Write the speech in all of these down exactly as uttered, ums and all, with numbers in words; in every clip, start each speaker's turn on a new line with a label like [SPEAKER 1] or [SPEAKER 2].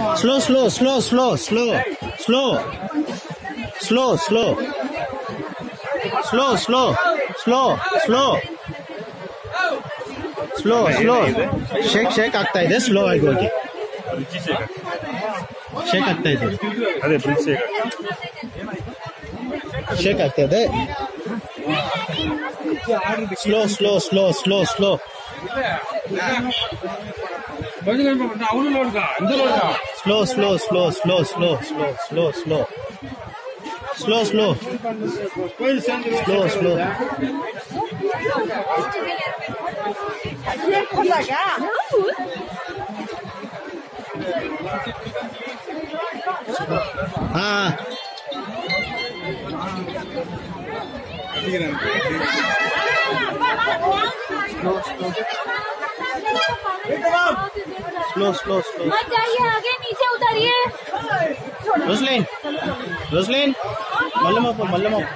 [SPEAKER 1] Slow, slow, slow, slow, slow, slow, slow, slow, slow, slow, slow, slow, slow, slow. Shake, shake ಆಗ್ತಾ ಇದೆ. Slow ಆಗಿ ಹೋಗಿ. Shake ಆಗ್ತಾ ಇದೆ.
[SPEAKER 2] ಅದೇ ಬ್ರಿಡ್ಜ್ ಶೇಕ್.
[SPEAKER 1] Shake ಆಗ್ತಾ ಇದೆ. Slow, slow, slow, slow, slow. Slow, slow, slow, slow, slow, slow, slow, slow. Slow, slow. Slow, slow. Ah. Slow, slow, slow.
[SPEAKER 3] मत जाइए आगे, नीचे उतरिए.
[SPEAKER 1] रोसलिन, रोसलिन, मल्लम आप, मल्लम आप.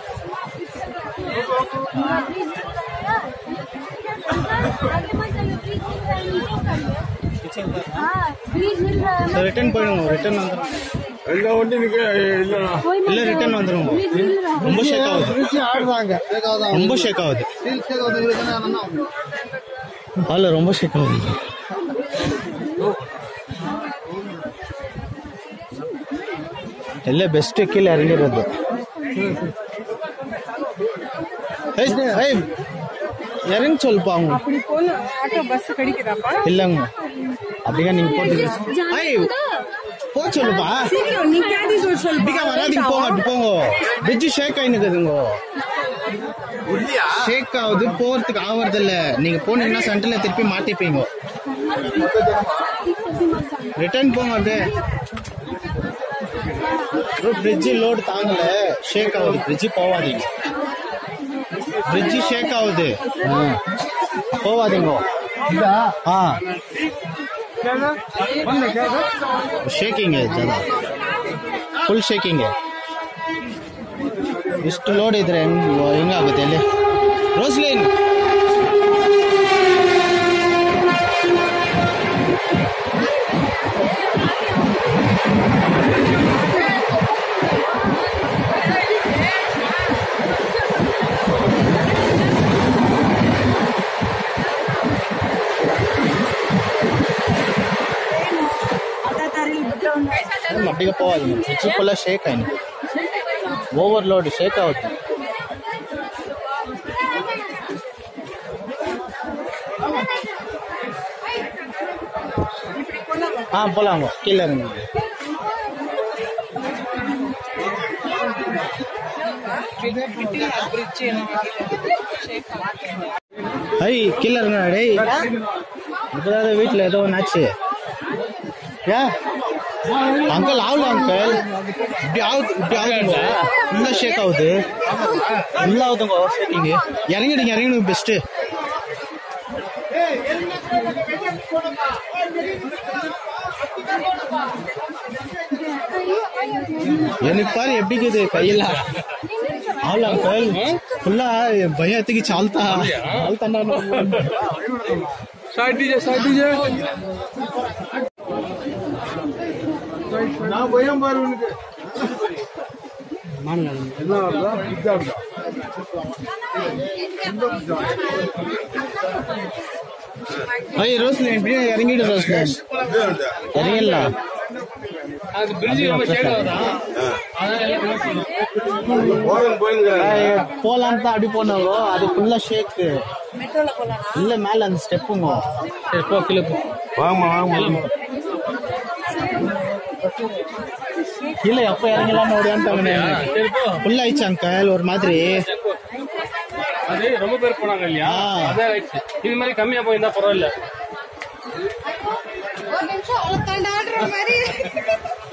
[SPEAKER 1] रिटर्न போயிடுங்க. ரிட்டர்ன் வந்துரும்.
[SPEAKER 2] இல்ல ஒண்ணு நிக்க இல்ல
[SPEAKER 1] இல்ல ரிட்டர்ன் வந்துரும். ரொம்ப ஷேக் ஆகுது.
[SPEAKER 2] ஆடுறாங்க.
[SPEAKER 1] ரொம்ப ஷேக் ஆகுது. அல்ல ரொம்ப ஷேக் ஆகுது. ಎಲ್ಲ ಬೆಸ್ಟ್ ಕೀழே இறங்கிடுறது. இறங்கி சொல்லுப்பா அவங்க.
[SPEAKER 4] அப்படி போல ஆட்டோ பஸ் கிடைக்குதாப்பா?
[SPEAKER 1] இல்லங்க அப்படியே நீங்க போட்டு போ சொல்லுப்பா.
[SPEAKER 4] நீ கேடி சொல் சொல்.
[SPEAKER 1] இப்படிக்கா வராதீங்க, போங்க அப்படி போங்க. பிரிட்ஜ் ஷேக் ஆயினுக்குதுங்க. ஷேக் ஆகுது, போறதுக்கு ஆவறது இல்ல. நீங்க போனீங்கன்னா சென்டர்ல திருப்பி மாட்டிப்பீங்க. ரிட்டர்ன் போங்க அப்படியே. பிரிட்ஜ் லோடு தாங்கல, ஷேக் ஆகுது. பிரிட்ஜ் போவாதீங்க. பிரிட்ஜ் ஷேக் ஆகுது, போவாதீங்க. हाँ शेकिंग है ज़्यादा, फुल शेकिंग है. इष्ट लोड इधर ಹೆಂಗಾಗುತ್ತೆ ಅಲ್ಲಿ. ರೋಸ್ಲಿನ್ మట్టిగా పోవాలి. బ్రిడ్జ్ ఫుల్ షేక్ అయింది, ఓవర్లోడ్ షేక్ అవుతుంది. போலாங்க கீழே இருங்க. ஐ கீழே இருங்க. டேய் இப்போதாவது வீட்டில் ஏதோ ஒன்று ஆச்சு. ஏ अंकल आओ अंकल फुल शेक आउदु फुल आउदुंगो शेकिंग इरंगिडुंग इरंगिडुंग बेस्ट எனக்கு பாரு எப்படி இருக்குது கையில. ஆள் अंकल ஃபுல்லா பயத்துக்கு சால்தா சால்தா
[SPEAKER 2] साइड दीजिए साइड दीजिए ना भयम बार उनके मान என்ன ஆகுதா இதாகுதா.
[SPEAKER 1] ஐய் ரோஸ்லின் இப்படியே இறங்கிடு. ரோஸ்லின் இறங்கிடலாம்.
[SPEAKER 2] அது பிரிட்ஜ் ரொம்ப ஷேக் ஆகுதா, ஓரன் போயிங்க.
[SPEAKER 1] போலாம் தான் அப்படி போனாங்க, அது ஃபுல்லா ஷேக்.
[SPEAKER 4] மெட்ரோல போலாம்
[SPEAKER 1] இல்ல மேல அந்த ஸ்டெப்புங்க. சரி போ கீழே போ.
[SPEAKER 2] வாமா வாமா
[SPEAKER 1] கீழே எப்ப இறங்கலாம்னு ஓடியான்ட்டாங்க. ஃபுல் ஆயிடுச்சு அங்கிள் ஒரு மாதிரி.
[SPEAKER 2] அது ரொம்ப பேர் போனாங்க இல்லையா, அதான் ஆயிடுச்சு. இது மாதிரி கம்மியா போயிருந்தா பரவாயில்ல.
[SPEAKER 4] ஒரு நிமிஷம் அவ்வளவு தாண்டாடுற மாதிரி